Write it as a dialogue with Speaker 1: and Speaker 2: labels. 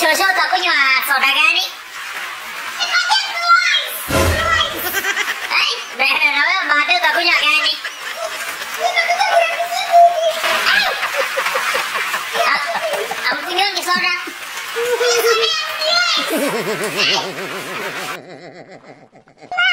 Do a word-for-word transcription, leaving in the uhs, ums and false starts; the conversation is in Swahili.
Speaker 1: Shosho tak punya saudara ni. Eh, dah dah mata tak punya kan ni. Aku tinggal di saudara.